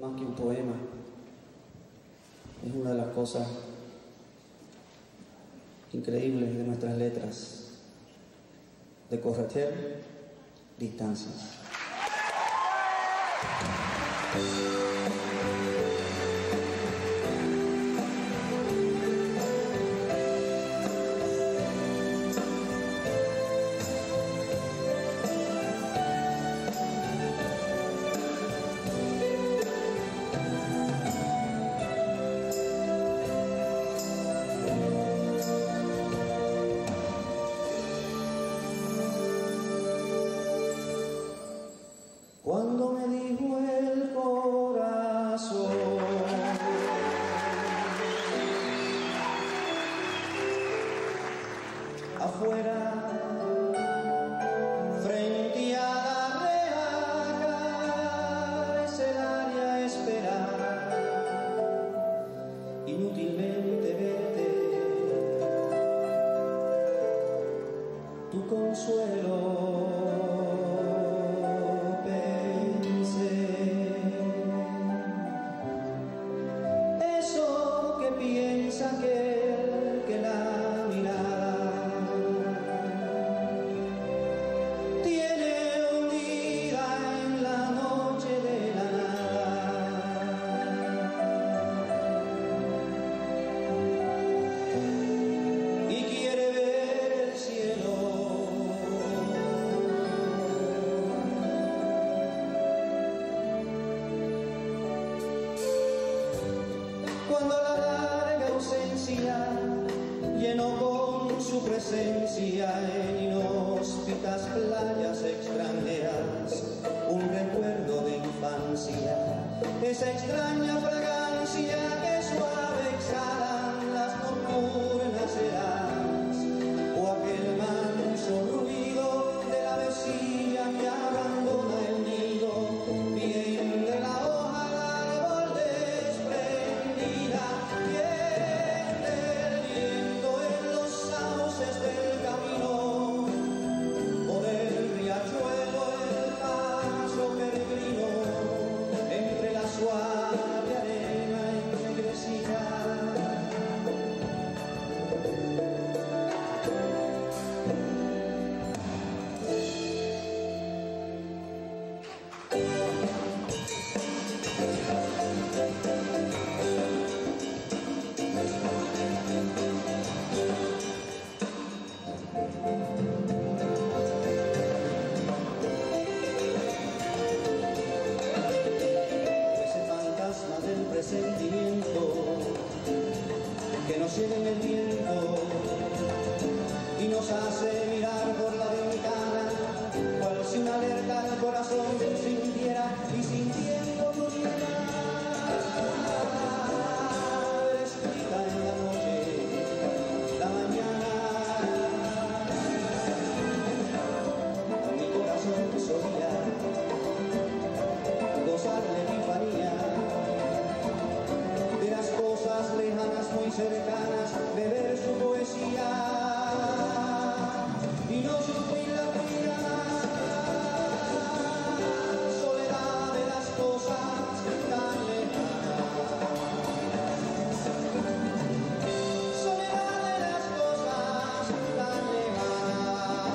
más que un poema, es una de las cosas increíbles de nuestras letras, de correr distancias. Cuando me dijo el corazón, afuera, frente a la reja, es el área a esperar, inútilmente vete, tu consuelo. Que la mirada tiene hundida en la noche de la nada, y quiere ver el cielo. Cuando la ausencia llenó con su presencia en inhóspitas playas extranjeras un recuerdo de infancia, esa extraña fragancia que suave exhalan las nocturnas heladas, o aquel manso ruido de la vecina que abandona el nido bien de la hoja al árbol desprendida. Del camino o del riachuelo el paso peregrino entre la suave arena ennegrecida. Del presentimiento que nos lleva en el viento y nos hace mirar por la ventana, cual si una alerta al corazón sintiera y sintiendo muriera. Escrita en la noche, la mañana, mi corazón solía gozar la epifanía de las cosas lejanas muy cercanas, de ver su poesía y no sufrir la fría soledad de las cosas tan lejanas, soledad de las cosas tan lejanas.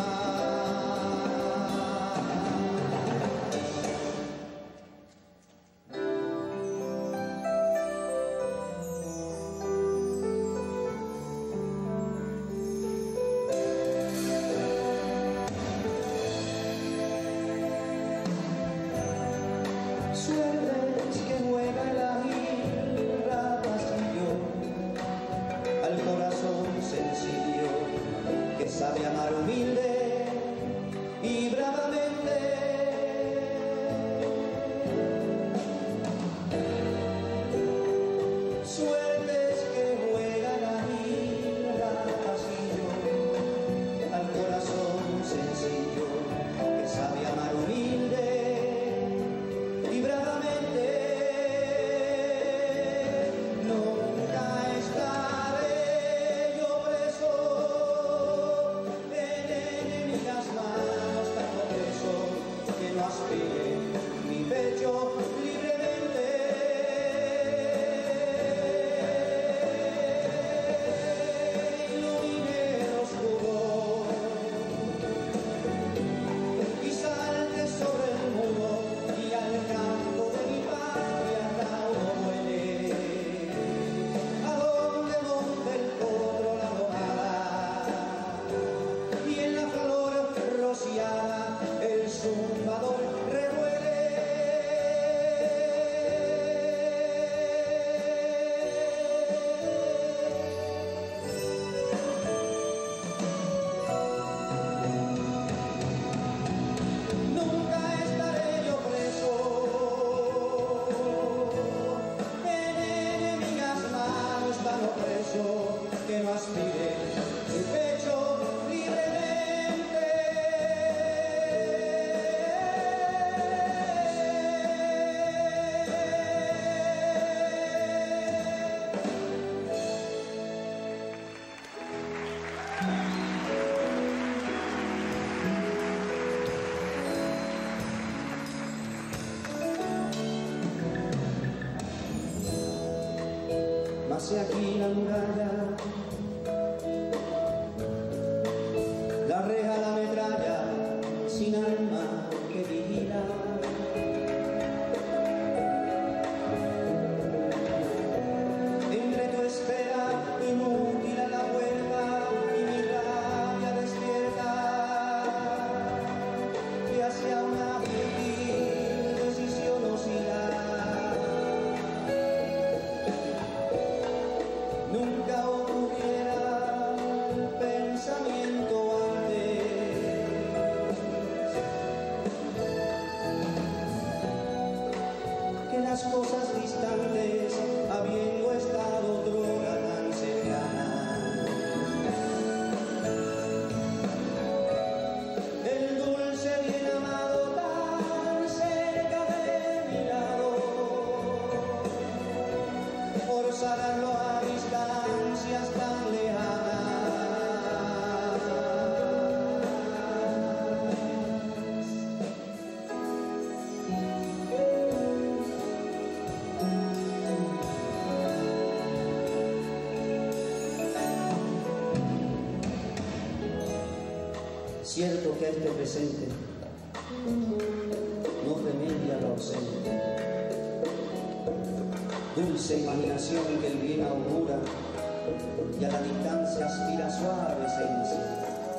Suertes que juega el águila pasillo al corazón sencillo que sabe amar humilde y bravamente. Suertes que juega el águila pasillo al corazón sencillo que sabe amar humilde y bravamente. Nunca estaré yo preso en nace aquí la muralla, la reja, la metralla, sin alma que vigila. Entre tu espera inútil a la vuelta y mi rabia despierta, que hacia una feliz decisión oscila. Nunca ocurriera el pensamiento antes, que las cosas distantes, habiendo estado otrora tan cercanas, el dulce bien amado tan cerca de mi lado, forzarlo a distancias tan lejanas. Cierto que este presente no remedia lo ausente, dulce imaginación que el bien augura y a la distancia aspira suave esencia.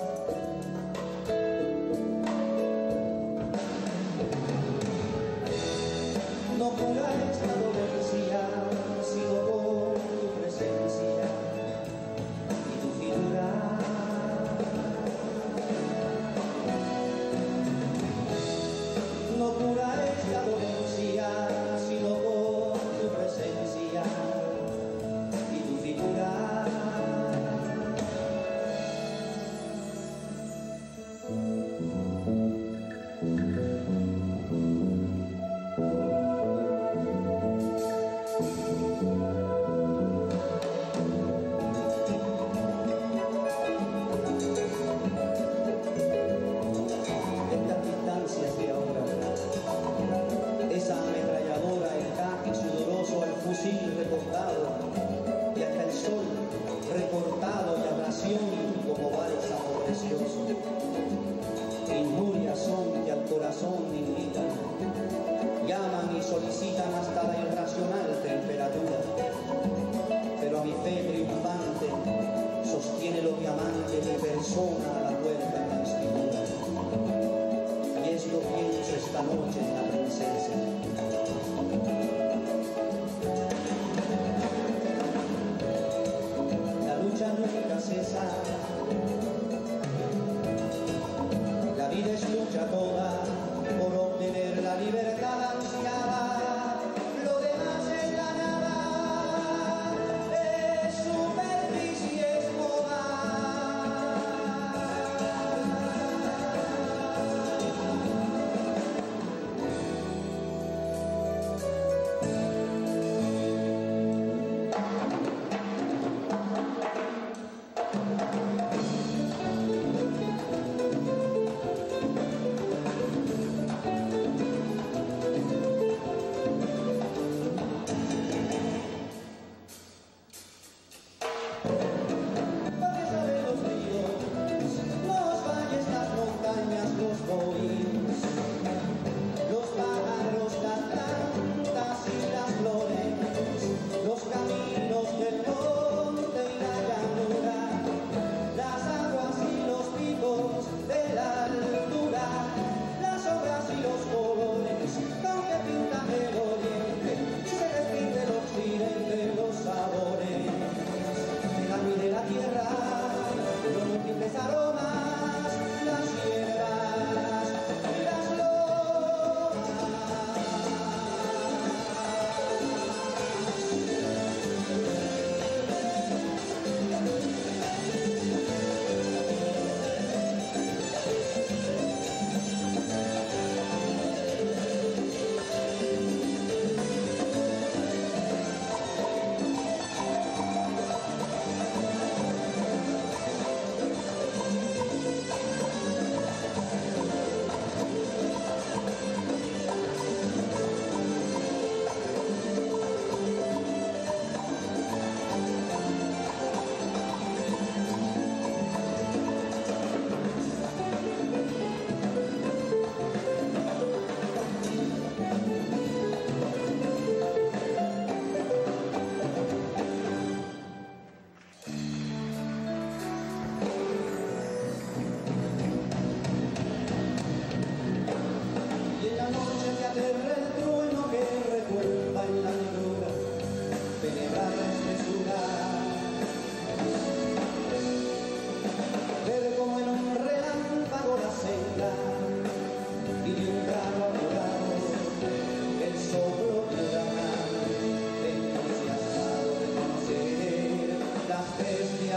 No cura esta dolencia sino con tu presencia y tu figura. No cura esta dolencia sino con tu presencia y tu figura.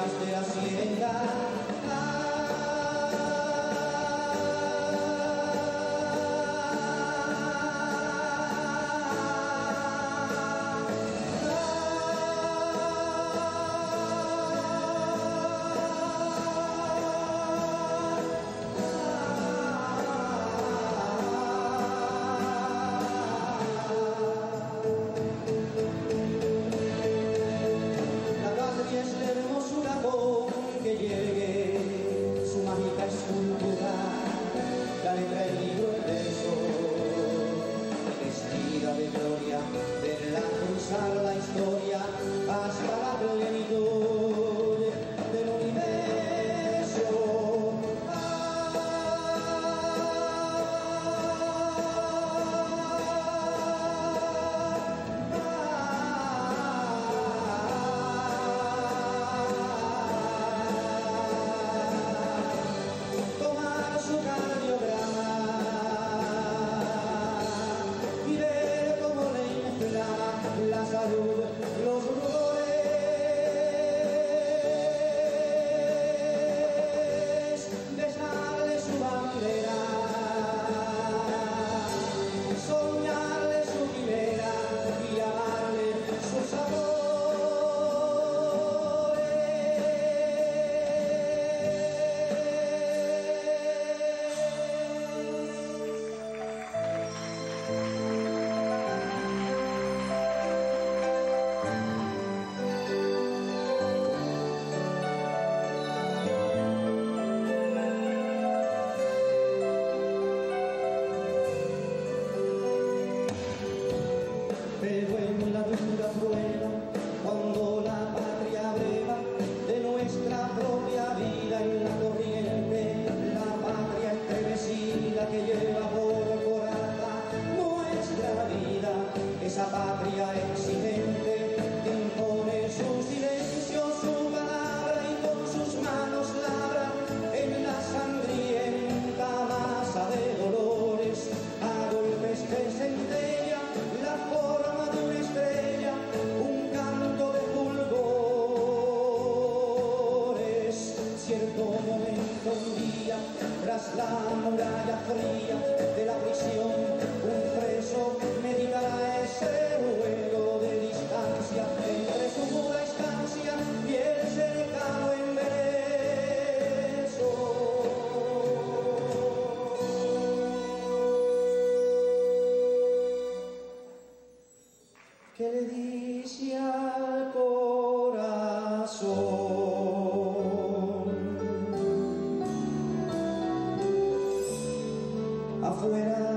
penas de hacienda. Que llegue su mágica escultura, la letra, el libro, el verso, vestida de gloria, verla cruzar la historia hasta la plenitud del universo. La salud, los rumores, besarle su bandera, soñarle su quimera y amarle sus sabores. Pero en la dura prueba, cuando la patria breva de nuestra propia vida en la corriente, la patria estremecida que lleva por coraza nuestra vida, esa patria exigente que impone su silencio, su palabra y con sus manos labra en la sangrienta masa de dolores, a golpes de centella, la forma de una estrella, un canto de fulgores. Cierto momento, un día, tras la muralla fría de la prisión, un preso meditará ese juego de distancia entre su pura estancia y el cercano embeleso. Que le dice al corazón, afuera